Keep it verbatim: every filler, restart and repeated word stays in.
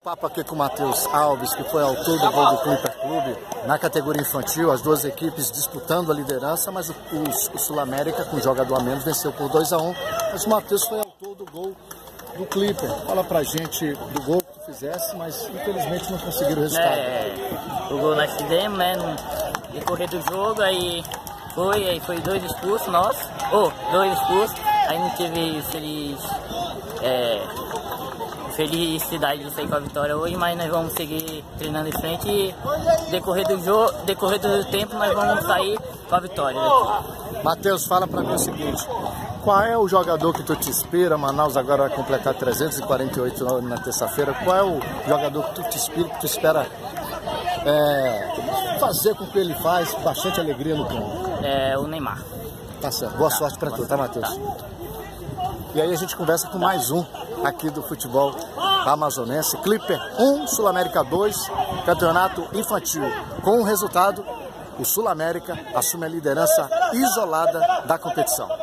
Papo aqui com o Matheus Alves, que foi autor do gol do Clipper Clube na categoria infantil, as duas equipes disputando a liderança, mas o, o, o Sul-América, com jogador a menos, venceu por dois a um. Mas o Matheus foi autor do gol do Clipper. Fala pra gente do gol que tu fizesse, mas infelizmente não conseguiram o resultado. É, o gol nós fizemos, né, no decorrer do jogo, aí foi, aí foi dois expulsos nossos, ou oh, dois expulsos, aí não tive feliz, é, felicidade de sair com a vitória hoje, mas nós vamos seguir treinando em frente e decorrer do jogo, decorrer do tempo nós vamos sair com a vitória daqui. Matheus, fala pra mim o seguinte, qual é o jogador que tu te inspira? Manaus agora vai completar trezentos e quarenta e oito na terça-feira. Qual é o jogador que tu te inspira, que tu espera é, fazer com que ele faz bastante alegria no campo? É o Neymar. Tá certo. Boa tá, sorte pra tu, tá, Matheus? Tá. E aí a gente conversa com mais um aqui do futebol amazonense. Clipper um, Sul-América dois, campeonato infantil. Com o resultado, o Sul-América assume a liderança isolada da competição.